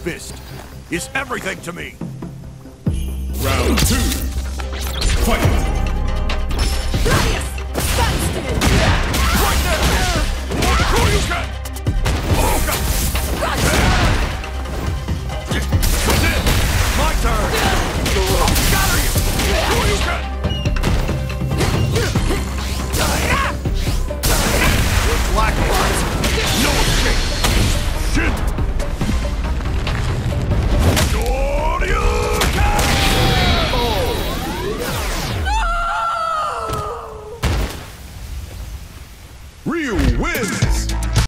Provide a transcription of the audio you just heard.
fist is everything to me. Round 2. Fight! Right there! Shoryuken! Oka! That's it! My turn! Scatter you! Shoryuken! You're blacking! No escape! Shin! Shoryuken! Oh! Ryu wins!